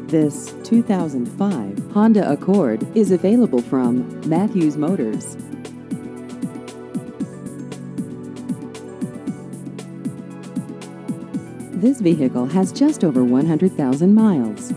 This 2005 Honda Accord is available from Matthews Motors. This vehicle has just over 100,000 miles.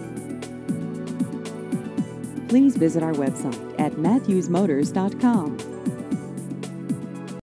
Please visit our website at matthewsmotors.com.